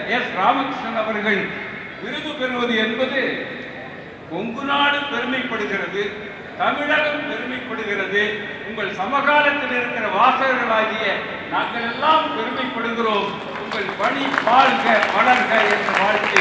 S Ramakrishnan அவர்கள் விருது பெறுவது என்பது கொங்கு நாடு பெருமைப்படுகிறது, தமிழகம் பெருமைப்படுகிறது, உங்கள் சமகாலத்தில் இருக்கிற வாசகர்களாகிய நாங்கள் எல்லாம் பெருமைப்படுகிறோம். உங்கள் பணி வாழ்க வளர்க என்ற வாழ்க்கை.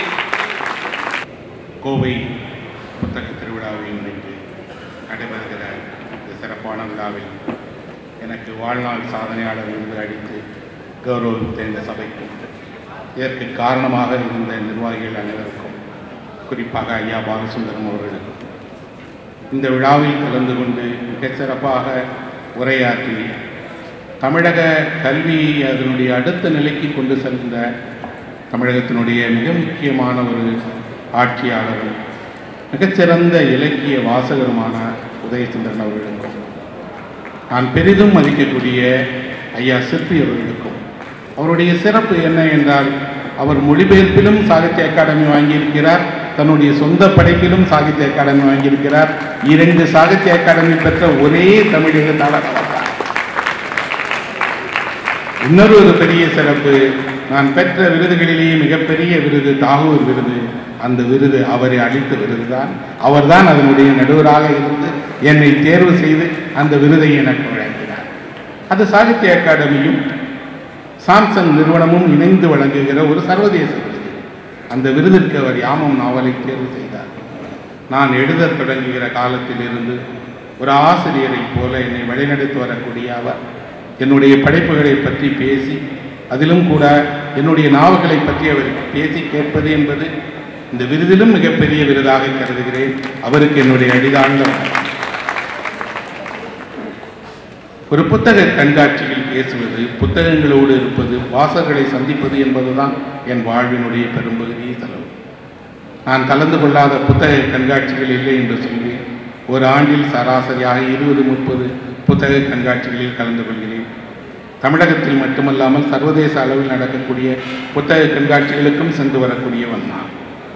கோவை புத்தக திருவிழாவை முன்னிட்டு நடைபெறுகிற இந்த சிறப்பான விழாவில் எனக்கு வாழ்நாள் சாதனையாளர் விருது அளித்து கௌரவித்த இந்த சபைக்கும் இதற்கு காரணமாக இருந்த நிர்வாகிகள் அனைவருக்கும், குறிப்பாக ஐயா பாலசுந்தரம் அவர்களுக்கும், இந்த விழாவில் கலந்து கொண்டு மிகச் சிறப்பாக உரையாற்றி தமிழக கல்வியை அதனுடைய அடுத்த நிலைக்கு கொண்டு சென்ற தமிழகத்தினுடைய மிக முக்கியமான ஒரு ஆட்சியாளரும் மிகச்சிறந்த இலக்கிய வாசகருமான உதயச்சந்திரன் அவர்களுக்கும், நான் பெரிதும் மதிக்கக்கூடிய ஐயா சிற்பி அவர்களுக்கும், அவருடைய சிறப்பு என்ன என்றால் அவர் மொழிபெயர்ப்பிலும் சாகித்ய அகாடமி வாங்கியிருக்கிறார், தன்னுடைய சொந்த படைப்பிலும் சாகித்ய அகாடமி வாங்கியிருக்கிறார். 2 சாகித்ய அகாடமி பெற்ற ஒரே தமிழ் எழுத்தாளர் அவர் தான். இன்னொரு பெரிய சிறப்பு, நான் பெற்ற விருதுகளிலேயே மிகப்பெரிய விருது தாகூர் விருது. அந்த விருது அவரை அளித்த விருது தான். அவர்தான் அதனுடைய நடுவராக இருந்து என்னை தேர்வு செய்து அந்த விருதை எனக்கு வழங்கினார். அது சாகித்ய அகாடமியும் சாம்சங் நிறுவனமும் இணைந்து வழங்குகிற ஒரு சர்வதேச விருது. அந்த விருதிற்கு அவர் யாமம் நாவலை தேர்வு செய்தார். நான் எழுத தொடங்குகிற காலத்திலிருந்து ஒரு ஆசிரியரை போல என்னை வழிநடத்தி வரக்கூடிய அவர் என்னுடைய படைப்புகளை பற்றி பேசி, அதிலும் கூட என்னுடைய நாவல்களை பற்றி அவர் பேசி கேட்பது என்பது இந்த விருதிலும் மிகப்பெரிய விருதாக கருதுகிறேன். அவருக்கு என்னுடைய அடிதாழ்ந்த ஒரு புத்தக கண்காட்சியில் பேசுவது, புத்தகங்களோடு இருப்பது, வாசகர்களை சந்திப்பது என்பதுதான் என் வாழ்வினுடைய பெரும்பகுதியை செலவு. நான் கலந்து கொள்ளாத புத்தக கண்காட்சிகள் இல்லை என்று சொல்லி ஒரு ஆண்டில் சராசரியாக 20-30 புத்தக கண்காட்சிகளில் கலந்து கொள்கிறேன். தமிழகத்தில் மட்டுமல்லாமல் சர்வதேச அளவில் நடக்கக்கூடிய புத்தக கண்காட்சிகளுக்கும் சென்று வரக்கூடியவன் நான்.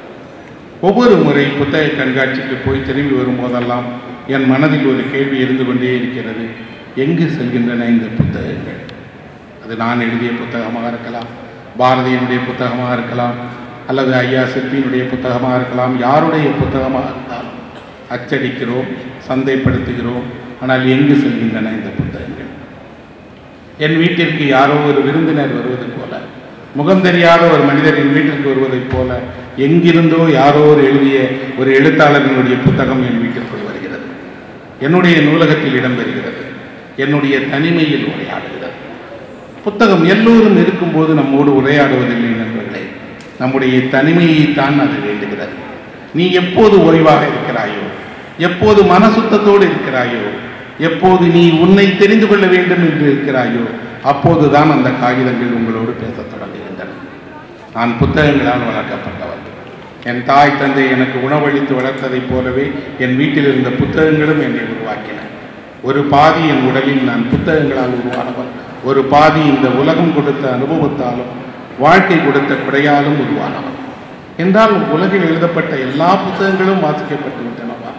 ஒவ்வொரு முறை புத்தக கண்காட்சிக்கு போய் திரும்பி வரும்போதெல்லாம் என் மனதில் ஒரு கேள்வி இருந்து கொண்டே இருக்கிறது. எங்கு செல்கின்றன இந்த புத்தகங்கள்? அது நான் எழுதிய புத்தகமாக இருக்கலாம், பாரதியினுடைய புத்தகமாக இருக்கலாம், அல்லது ஐயா சிற்பியினுடைய புத்தகமாக இருக்கலாம், யாருடைய புத்தகமாக இருந்தாலும் அச்சடிக்கிறோம், சந்தைப்படுத்துகிறோம். ஆனால் எங்கு செல்கின்றன இந்த புத்தகங்கள்? என் வீட்டிற்கு யாரோ ஒரு விருந்தினர் வருவது போல, முகம் தெரியாத ஒரு மனிதர் என் வீட்டிற்கு வருவதைப் போல, எங்கிருந்தோ யாரோ ஒரு எழுதிய ஒரு எழுத்தாளர்களுடைய புத்தகம் என் வீட்டிற்குள் வருகிறது, என்னுடைய நூலகத்தில் இடம்பெறுகிறது, என்னுடைய தனிமையில் உரையாடுகிறது. புத்தகம் எல்லோரும் இருக்கும்போது நம்மோடு உரையாடுவதில்லை நண்பர்களே, நம்முடைய தனிமையைத்தான் அது வேண்டுகிறது. நீ எப்போது ஓய்வாக இருக்கிறாயோ, எப்போது மனசுத்தத்தோடு இருக்கிறாயோ, எப்போது நீ உன்னை தெரிந்து கொள்ள வேண்டும் என்று இருக்கிறாயோ, அப்போதுதான் அந்த காகிதங்கள் உங்களோடு பேசத் தொடங்குகின்றன. நான் புத்தகங்களால் வளர்க்கப்பட்டவர். என் தாய் தந்தை எனக்கு உணவளித்து வளர்த்ததைப் போலவே என் வீட்டில் இருந்த புத்தகங்களும் என்னை உருவாக்கின. ஒரு பாதி என் உடலில் நான் புத்தகங்களால் உருவானவன், ஒரு பாதி இந்த உலகம் கொடுத்த அனுபவத்தாலும் வாழ்க்கை கொடுத்த குடையாலும் உருவானவன். என்றால் உலகில் எழுதப்பட்ட எல்லா புத்தகங்களும் வாசிக்கப்பட்டு விட்டனவா?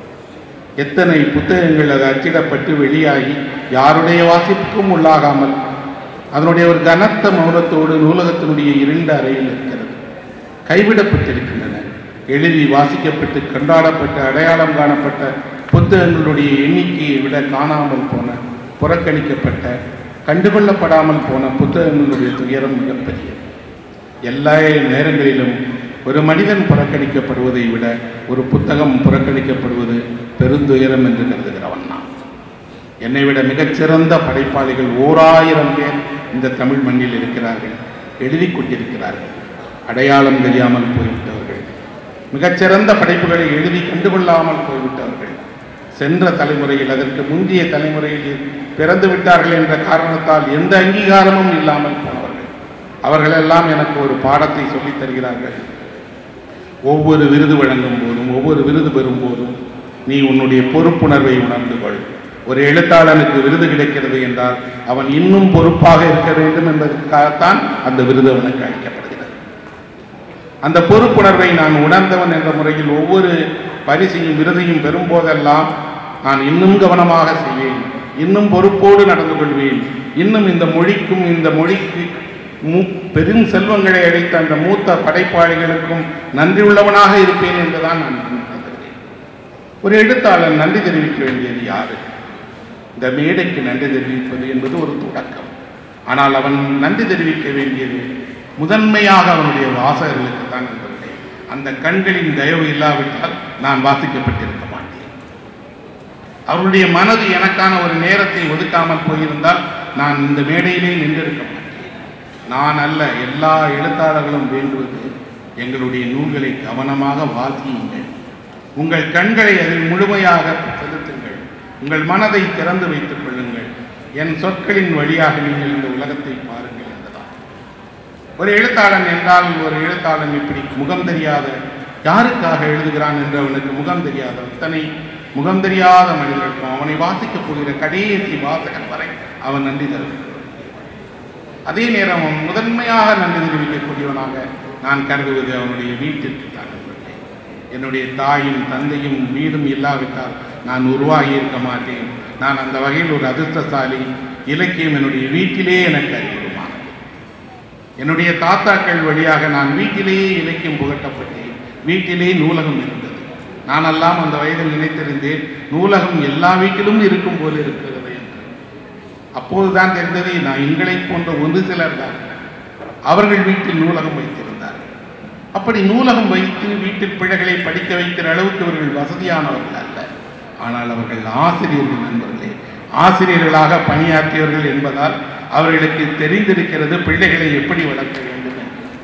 எத்தனை புத்தகங்கள் அது அச்சிடப்பட்டு வெளியாகி யாருடைய வாசிப்புக்கும் உள்ளாகாமல் அதனுடைய ஒரு கனத்த மௌனத்தோடு நூலகத்தினுடைய இருண்ட அறையில் இருக்கிறது, கைவிடப்பட்டிருக்கின்றன. எழுதி வாசிக்கப்பட்டு கொண்டாடப்பட்ட அடையாளம் காணப்பட்ட புத்தகங்களுடைய எண்ணிக்கையை விட காணாமல் போன, புறக்கணிக்கப்பட்ட, கண்டுகொள்ளப்படாமல் போன புத்தகங்களுடைய துயரம் மிகப்பெரியது. எல்லா நேரங்களிலும் ஒரு மனிதன் புறக்கணிக்கப்படுவதை விட ஒரு புத்தகம் புறக்கணிக்கப்படுவது பெருந்துயரம் என்று கருதுகிறவன் நான். என்னை விட மிகச்சிறந்த படைப்பாளிகள் 1000 பேர் இந்த தமிழ் மண்ணில் இருக்கிறார்கள், எழுதி கொண்டிருக்கிறார்கள். அடையாளம் தெரியாமல் போய்விட்டவர்கள், மிகச்சிறந்த படைப்புகளை எழுதி கண்டுகொள்ளாமல் போய்விட்டவர்கள், சென்ற தலைமுறையில் அதற்கு முந்தைய தலைமுறையில் பிறந்து விட்டார்கள் என்ற காரணத்தால் எந்த அங்கீகாரமும் இல்லாமல் போனவர்கள். அவர்களெல்லாம் எனக்கு ஒரு பாடத்தை சொல்லித் தருகிறார்கள். ஒவ்வொரு விருது வழங்கும் போதும், ஒவ்வொரு விருது பெறும் போதும் நீ உன்னுடைய பொறுப்புணர்வை உணர்ந்து கொள். ஒரு எழுத்தாளனுக்கு விருது கிடைக்கிறது என்றால் அவன் இன்னும் பொறுப்பாக இருக்க வேண்டும் என்பதற்காகத்தான் அந்த விருது அவனுக்கு அளிக்கப்படுகிறது. அந்த பொறுப்புணர்வை நான் உணர்ந்தவன் என்ற முறையில் ஒவ்வொரு பரிசையும் விருதையும் பெறும்போதெல்லாம் நான் இன்னும் கவனமாக செய்வேன், இன்னும் பொறுப்போடு நடந்து கொள்வேன், இன்னும் இந்த மொழிக்கும் இந்த மொழிக்கு பெரும் செல்வங்களை அளித்த அந்த மூத்த படைப்பாளிகளுக்கும் நன்றி உள்ளவனாக இருப்பேன் என்றுதான் நான் நினைக்கிறேன். ஒரு எழுத்தாளர் நன்றி தெரிவிக்க வேண்டியது யாரு? இந்த மேடைக்கு நன்றி தெரிவிப்பது என்பது ஒரு தொடக்கம். ஆனால் அவன் நன்றி தெரிவிக்க வேண்டியது முதன்மையாக அவனுடைய வாசகர்களுக்கு தான் நண்பர்களே. அந்த கண்களின் தயவு இல்லாவிட்டால் நான் வாசிக்கப்பட்டிருக்க மாட்டேன். அவருடைய மனது எனக்கான ஒரு நேரத்தை ஒதுக்காமல் போயிருந்தால் நான் இந்த மேடையிலே நின்றிருக்க மாட்டேன். நான் அல்ல, எல்லா எழுத்தாளர்களும் வேண்டுவது எங்களுடைய நூல்களை கவனமாக வாசியுங்கள். உங்கள் கண்களை அதில் முழுமையாக செலுத்துங்கள். உங்கள் மனதை திறந்து வைத்துக் கொள்ளுங்கள். என் சொற்களின் வழியாக நீங்கள் இந்த உலகத்தை பாருங்கள் என்றுதான். ஒரு எழுத்தாளன் என்றால் ஒரு எழுத்தாளன் இப்படி முகம் தெரியாத, யாருக்காக எழுதுகிறான் என்று அவனுக்கு முகம் தெரியாத அத்தனை முகம் தெரியாத மனிதர்களுக்கும் அவனை வாசிக்கப் போகிற கடைசி வாசகன் வரை அவன் நன்றி தெரிவிக்கிறான். அதே நேரம் அவன் முதன்மையாக நன்றி தெரிவிக்கக்கூடியவனாக நான் கருதுவது அவனுடைய வீட்டிற்கு தான். என்னுடைய தாயும் தந்தையும் வீடும் இல்லாவிட்டால் நான் உருவாகி இருக்க மாட்டேன். நான் அந்த வகையில் ஒரு அதிர்ஷ்டசாலி. இலக்கியம் என்னுடைய வீட்டிலே எனக்கு அறிமுகமானது. என்னுடைய தாத்தாக்கள் வழியாக நான் வீட்டிலேயே இலக்கியம் புகட்டப்பட்டேன். வீட்டிலே நூலகம் இருந்தது. நானெல்லாம் அந்த வயதில் நினைத்திருந்தேன், நூலகம் எல்லா வீட்டிலும் இருக்கும் போல இருக்கிறது என்று. அப்போதுதான் தெரிந்தது, நான் எங்களை போன்ற ஒரு சிலர் தான் அவர்கள் வீட்டில் நூலகம் வைத்திருந்தார்கள். அப்படி நூலகம் வைத்து வீட்டில் பிள்ளைகளை படிக்க வைக்கிற அளவுக்கு அவர்கள் வசதியானவர்கள் அல்ல. ஆனால் அவர்கள் ஆசிரியர்கள் நண்பர்களே. ஆசிரியர்களாக பணியாற்றியவர்கள் என்பதால் அவர்களுக்கு தெரிந்திருக்கிறது பிள்ளைகளை எப்படி வளர்க்க வேண்டும் என்று.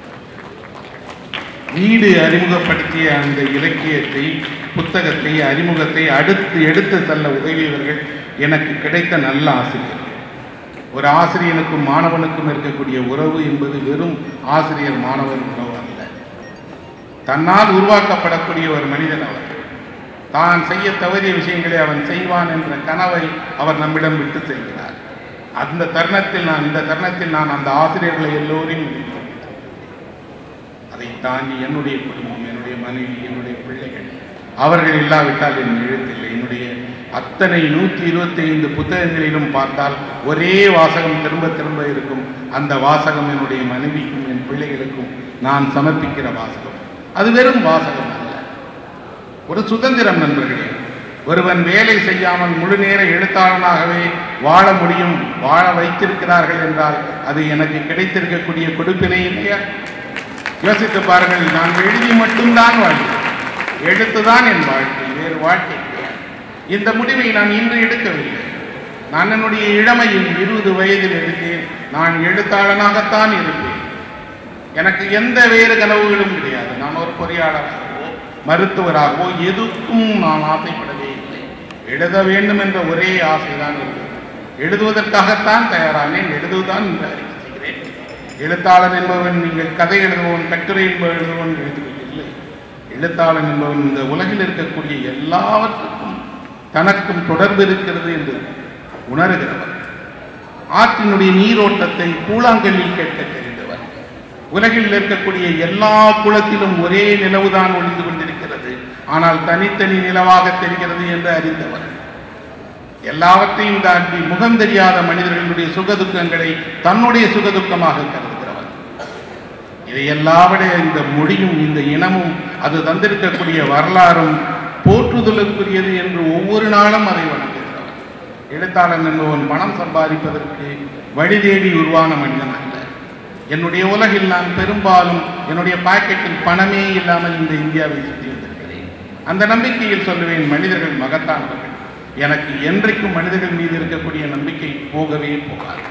வீடு அறிமுகப்படுத்திய அந்த இலக்கியத்தை, புத்தகத்தை, அறிமுகத்தை அடுத்து எடுத்து செல்ல உதவியவர்கள் எனக்கு கிடைத்த நல்ல ஆசிரியர்கள். ஒரு ஆசிரியனுக்கும் மாணவனுக்கும் இருக்கக்கூடிய உறவு என்பது வெறும் ஆசிரியர் மாணவன் உறவு அல்ல. தன்னால் உருவாக்கப்படக்கூடிய ஒரு மனிதன் அவர். தான் செய்ய தவறிய விஷயங்களை அவன் செய்வான் என்ற கனவை அவர் நம்மிடம் விட்டு செல்கிறார். இந்த தருணத்தில் நான் அந்த ஆசிரியர்களை எல்லோரையும் அதை தாண்டி என்னுடைய குடும்பம், என்னுடைய மனைவி, என்னுடைய பிள்ளைகள், அவர்கள் இல்லாவிட்டால் என் எழுத்தில்லை. என்னுடைய அத்தனை 125 புத்தகங்களிலும் பார்த்தால் ஒரே வாசகம் திரும்ப திரும்ப இருக்கும். அந்த வாசகம் என்னுடைய மனைவிக்கும் என் பிள்ளைகளுக்கும் நான் சமர்ப்பிக்கிற வாசகம். அது வெறும் வாசகம் அல்ல, ஒரு சுதந்திரம் நண்பர்களே. ஒருவன் வேலை செய்யாமல் முழு நேர எழுத்தாளனாகவே வாழ முடியும், வாழ வைத்திருக்கிறார்கள் என்றால் அது எனக்கு கிடைத்திருக்கக்கூடிய கொடுப்பினை இல்லையா? யோசித்து பாருங்கள். நான் எழுதி மட்டும்தான் வாழ்கிறேன். எழுத்துதான் என் வாழ்க்கை, வேறு வாழ்க்கை கிடையாது. இந்த முடிவை நான் இன்று எடுக்கவில்லை. நான் என்னுடைய இளமையில் 20 வயதில் எடுத்தேன். நான் எழுத்தாளனாகத்தான் இருப்பேன். எனக்கு எந்த வேறு கனவுகளும் கிடையாது. நான் ஒரு பொறியாளராகவோ மருத்துவராகவோ எதுக்கும் நான் ஆசைப்படவே இல்லை. எழுத வேண்டும் என்ற ஒரே ஆசைதான் இருந்தது. எழுதுவதற்காகத்தான் தயாரானேன். எழுதுவதுதான் என்று அறிக்கை செய்கிறேன். எழுத்தாளன் என்பவன் நீங்கள் கதை எழுதுபவன், கட்டுரை எழுதுபவன் எழுதுவதில்லை. எழுத்தாளன் என்பவன் இந்த உலகில் இருக்கக்கூடிய எல்லாவற்றுக்கும் தனக்கும் தொடர்பு இருக்கிறது என்று உணர்கிறவர். ஆற்றினுடைய நீரோட்டத்தை கூழாங்கல்லில் கேட்க தெரிந்தவர். உலகில் இருக்கக்கூடிய எல்லா குளத்திலும் ஒரே நிலவுதான் ஒளிந்து கொண்டிருக்கிறது, ஆனால் தனித்தனி நிலவாக தெரிகிறது என்று அறிந்தவர். எல்லாவற்றையும் தாண்டி முகம் தெரியாத மனிதர்களுடைய சுகதுக்கங்களை தன்னுடைய சுகதுக்கமாக கருதுகிறவர். இதை எல்லாவிட இந்த மொழியும் இந்த இனமும் அது தந்திருக்கக்கூடிய வரலாறும் போற்றுதலுக்குரியது என்று ஒவ்வொரு நாளும் அதை வணங்குகிறவர். எழுத்தாளன் என்பவன் பணம் சம்பாதிப்பதற்கு வழி தேடி உருவான மனிதன் அல்ல. என்னுடைய உலகில் நான் பெரும்பாலும் என்னுடைய பாக்கெட்டில் பணமே இல்லாமல் இந்த இந்தியாவை சுற்றி வந்திருக்கிறேன். அந்த நம்பிக்கையில் சொல்லுவேன், மனிதர்கள் மகத்தானவர்கள். எனக்கு என்றைக்கும் மனிதர்கள் மீது இருக்கக்கூடிய நம்பிக்கை போகவே போகாது.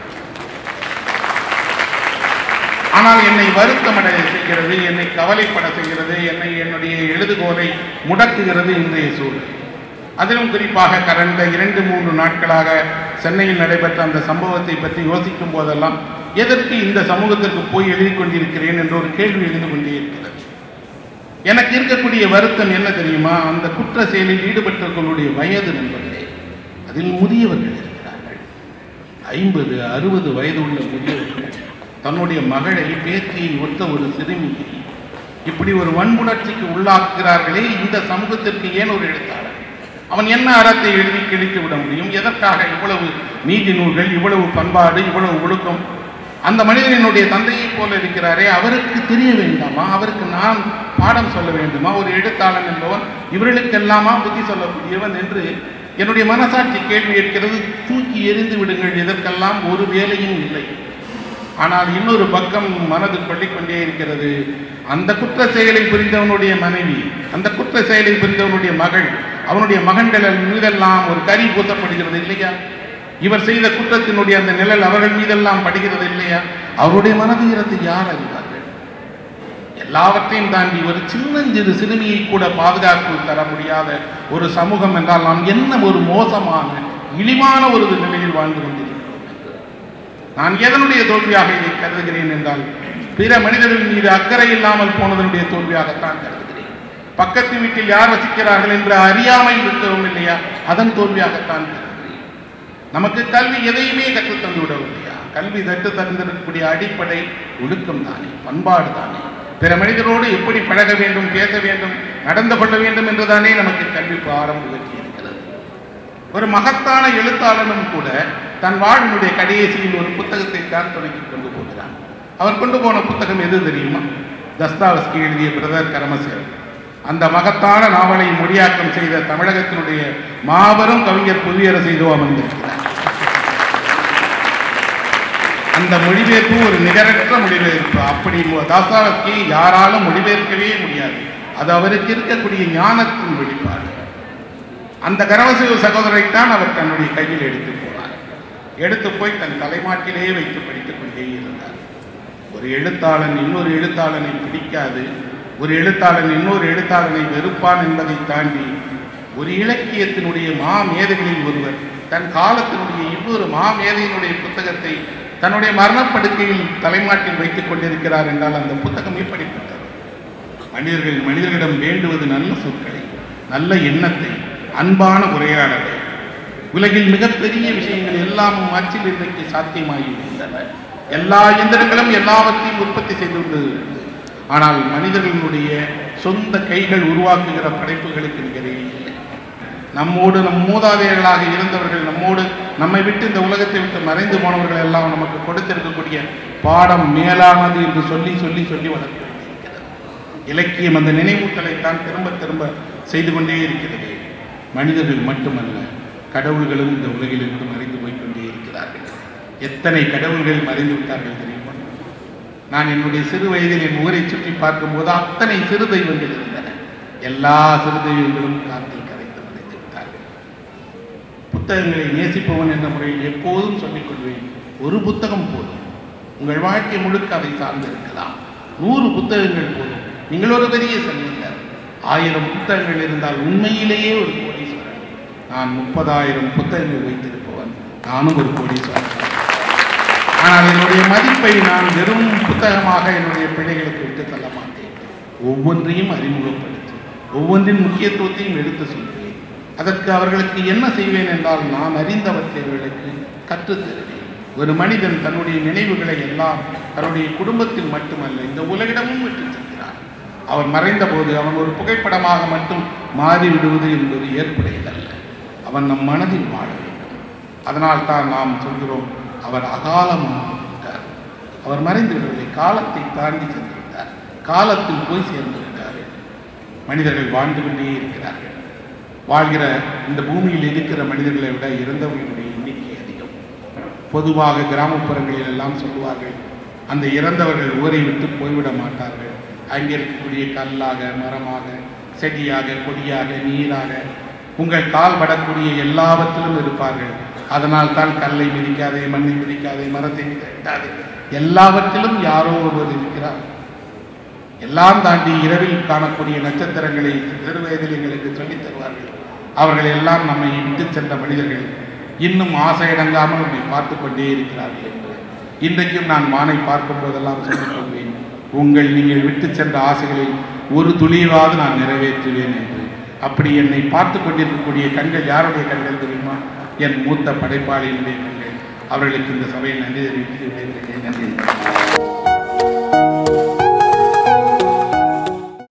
ஆனால் என்னை வருத்தமடைய செய்கிறது, என்னை கவலைப்பட செய்கிறது, என்னுடைய எழுதுகோலை முடக்குகிறது இன்றைய சூழல். அதிலும் குறிப்பாக கடந்த 2-3 நாட்களாக சென்னையில் நடைபெற்ற அந்த சம்பவத்தை பற்றி யோசிக்கும் போதெல்லாம் எதற்கு இந்த சமூகத்திற்கு போய் எழுதி கொண்டிருக்கிறேன் என்ற ஒரு கேள்வி எழுந்து கொண்டே இருக்கிறது. எனக்கு இருக்கக்கூடிய வருத்தம் என்ன தெரியுமா? அந்த குற்ற செயலில் ஈடுபட்டவர்களுடைய வயது நண்பர்களே, அதில் முதியவர்கள் இருக்கிறார்கள். 50-60 வயது உள்ள முதியவர்கள் தன்னுடைய மகளை, பேத்தியை ஒத்த ஒரு சிறுமியை இப்படி ஒரு வன்புணர்ச்சிக்கு உள்ளாக்குகிறார்களே. இந்த சமூகத்திற்கு ஏன் ஒரு எழுத்தாளர்? அவன் என்ன அறத்தை எழுதி கிழித்து விட முடியும்? எதற்காக இவ்வளவு நீதி நூல்கள், இவ்வளவு பண்பாடு, இவ்வளவு ஒழுக்கம்? அந்த மனிதனுடைய தந்தையை போல இருக்கிறாரே, அவருக்கு தெரிய வேண்டாமா? அவருக்கு நான் பாடம் சொல்ல வேண்டுமா? ஒரு எழுத்தாளன் என்பவன் இவர்களுக்கெல்லாமா புத்தி சொல்லக்கூடியவன் என்று என்னுடைய மனசாட்சி கேள்வி கேட்கிறது. தூக்கி எறிந்து விடுங்கள், இதற்கெல்லாம் ஒரு வேலையும் இல்லை. ஆனால் இன்னொரு பக்கம் மனது கொள்ளிக்கொண்டே இருக்கிறது. அந்த குற்ற செயலை புரிந்தவனுடைய மனைவி, அந்த குற்ற செயலை புரிந்தவனுடைய மகள், அவனுடைய மகன்கள் மீதெல்லாம் ஒரு கரி பூசப்படுகிறது இல்லையா? இவர் செய்த குற்றத்தினுடைய அந்த நிழல் அவர்கள் மீதெல்லாம் படுகிறது இல்லையா? அவருடைய மனதுயரத்தை யார் அறிவார்கள்? எல்லாவற்றையும் தாண்டி ஒரு சின்னஞ்சிறு சிறுமியை கூட பாதுகாப்பு தர முடியாத ஒரு சமூகம் என்றால் நாம் என்ன ஒரு மோசமான இழிவான ஒரு நிலையில் வாழ்ந்து கொண்டிருக்கிறோம். நான் எதனுடைய தோல்வியாக இதை கருதுகிறேன் என்றால், பிற மனிதர்கள் மீது அக்கறை இல்லாமல் போனதனுடைய தோல்வியாகத்தான் கருதுகிறேன். பக்கத்து வீட்டில் யார் வசிக்கிறார்கள் என்று அறியாமல் இருக்கிறோம் இல்லையா, அதன் தோல்வியாகத்தான் கருதுகிறேன். நமக்கு கல்வி எதையுமே கற்றுத்தந்து விடவில்லையா? கல்வி தந்திருக்கக்கூடிய அடிப்படை ஒழுக்கம் தானே, பண்பாடு தானே. பிற மனிதரோடு எப்படி பழக வேண்டும், பேச வேண்டும், நடந்து கொள்ள வேண்டும் என்றுதானே நமக்கு கல்வி பாடம் உயர்த்தி இருக்கிறது. ஒரு மகத்தான எழுத்தாளனும் கூட தன் வாழ்வினுடைய கடைசியில் ஒரு புத்தகத்தை தான் தொடங்கி கொண்டு போகிறான். அவர் கொண்டு போன புத்தகம் எது தெரியுமா? தஸ்தாவஸ்கி எழுதிய பிரதர் கரமசேவ். அந்த மகத்தான நாவலை மொழியாக்கம் செய்த தமிழகத்தினுடைய மாபெரும் கவிஞர் புவியரசு இதோ அமர்ந்திருக்கிறார். அந்த மொழிபெயர்ப்பு ஒரு நிகரற்ற மொழிபெயர்ப்பு. அப்படி தாஸ்தாவஸ்கி யாராலும் மொழிபெயர்க்கவே முடியாது. அது அவருக்கு இருக்கக்கூடிய ஞானத்தின் வெளிப்பாடு. அந்த கரமசேவ சகோதரைத்தான் அவர் தன்னுடைய கையில் எடுத்து போனார். எடுத்து போய் தன் தலைமாட்டிலேயே வைத்து படித்துக் கொண்டே இருந்தார். ஒரு எழுத்தாளன் இன்னொரு எழுத்தாளனை பிடிக்காது, ஒரு எழுத்தாளன் இன்னொரு எழுத்தாளனை வெறுப்பான் என்பதை தாண்டி ஒரு இலக்கியத்தினுடைய மேதைகளில் ஒருவர் தன் காலத்தினுடைய இன்னொரு மேதையினுடைய புத்தகத்தை தன்னுடைய மரணப்படுக்கையில் தலைமாட்டில் வைத்துக் கொண்டிருக்கிறார் என்றால் அந்த புத்தகம் எப்படிப்பட்டது? மனிதர்களிடம் வேண்டுவது நல்ல சொற்களை, நல்ல எண்ணத்தை, அன்பான உரையாடலை. உலகில் மிகப்பெரிய விஷயங்கள் எல்லாம் அச்சில் இன்றைக்கு சாத்தியமாகிவிட்டன. எல்லா இயந்திரங்களும் எல்லாவற்றையும் உற்பத்தி செய்துள்ளது. ஆனால் மனிதர்களுடைய சொந்த கைகள் உருவாக்குகிற படைப்புகளுக்கு நிகரே இல்லை. நம்மோடு நம் மூதாதையர்களாக இருந்தவர்கள், நம்மை விட்டு இந்த உலகத்தை விட்டு மறைந்து போனவர்கள் எல்லாம் நமக்கு கொடுத்திருக்கக்கூடிய பாடம் மேலானது என்று சொல்லி சொல்லி சொல்லி வளர்க்க வேண்டியிருக்கிறது. இலக்கியம் அந்த நினைவூட்டலைத்தான் திரும்ப திரும்ப செய்து கொண்டே இருக்கிறது. மனிதர்கள் மட்டுமல்ல, கடவுள்களும் இந்த உலகிலிருந்து மறைந்து போய்கொண்டே இருக்கிறார்கள். எத்தனை கடவுள்கள் மறைந்து விட்டார்கள் தெரியுமா? நான் என்னுடைய சிறு வயதில் என் ஊரை சுற்றி பார்க்கும்போது அத்தனை சிறு தெய்வங்கள் இருந்தன. எல்லா சிறு தெய்வங்களும் காற்றில் கரைத்து மறைந்து விட்டார்கள். புத்தகங்களை நேசிப்பவன் என்ற முறையில் எப்போதும் சொல்லிக் கொள்வேன், ஒரு புத்தகம் போதும். உங்கள் வாழ்க்கை முழுக்க அதை சார்ந்து இருக்கலாம். 100 புத்தகங்கள் போதும். நீங்கள் ஒரு பெரிய செல்வந்தர். 1000 புத்தகங்கள் இருந்தால் உண்மையிலேயே ஒரு கோடீஸ்வரன். நான் 30,000 புத்தகங்கள் வைத்திருப்பவன். நானும் ஒரு கோடீஸ்வரன். ஆனால் என்னுடைய மதிப்பை நான் வெறும் புத்தகமாக என்னுடைய பிள்ளைகளுக்கு விட்டு தள்ள மாட்டேன். ஒவ்வொன்றையும் அறிமுகப்படுத்தி ஒவ்வொன்றின் முக்கியத்துவத்தையும் எடுத்து சொல்வேன். அதற்கு அவர்களுக்கு என்ன செய்வேன் என்றால், நான் அறிந்தவற்றை அவர்களுக்கு கற்றுத்தருவேன். ஒரு மனிதன் தன்னுடைய நினைவுகளை எல்லாம் தன்னுடைய குடும்பத்தில் மட்டுமல்ல, இந்த உலகிடமும் விட்டு செல்கிறான். அவன் மறைந்த போது அவன் ஒரு புகைப்படமாக மட்டும் மாறிவிடுவது என்பது ஏற்புடையதல்ல. அவன் நம் மனதில் வாழ வேண்டும். அதனால் தான் நாம் சொல்கிறோம், அவர் அகாலமாக விட்டார். அவர் மறைந்து விடவில்லை, காலத்தை தாண்டி சென்றுவிட்டார். காலத்தில் போய் சேர்ந்து விட்டார். மனிதர்கள் வாழ்ந்து கொண்டே இருக்கிறார்கள். வாழ்கிற இந்த பூமியில் இருக்கிற மனிதர்களை விட இறந்தவர்களுடைய எண்ணிக்கை அதிகம். பொதுவாக கிராமப்புறங்களில் எல்லாம் சொல்லுவார்கள், அந்த இறந்தவர்கள் ஊரை விட்டு போய்விட மாட்டார்கள். அங்கே இருக்கக்கூடிய கல்லாக, மரமாக, செடியாக, கொடியாக, நீராக, உங்கள் கால் படக்கூடிய எல்லாவற்றிலும் இருப்பார்கள். அதனால் தான் கல்லை மிதிக்காதே, மண்ணை மிதிக்காதே, மரத்தை மிதிக்காதே, எல்லாவற்றிலும் யாரோ ஒருவர் இருக்கிறார். எல்லாம் தாண்டி இரவில் காணக்கூடிய நட்சத்திரங்களை சிறு வயதில் எங்களுக்கு சொல்லித் தருவார்கள். அவர்கள் எல்லாம் நம்மை விட்டு சென்ற மனிதர்கள் இன்னும் ஆசையடங்காமல் நம்மை பார்த்து கொண்டே இருக்கிறார்கள் என்று இன்றைக்கும் நான் வானை பார்க்கும் போதெல்லாம் சொல்லிக் கொள்வேன், நீங்கள் விட்டு சென்ற ஆசைகளில் ஒரு துளியாவது நான் நிறைவேற்றுவேன் என்று. அப்படி என்னை பார்த்து கொண்டிருக்கக்கூடிய கண்கள் யாருடைய கண்கள் தெரியுமா? என் மூத்த படைப்பாளியினுடைய கண்கள். அவர்களுக்கு இந்த சபையில் நன்றி தெரிவித்து விடைபெறுகிறேன். நன்றி.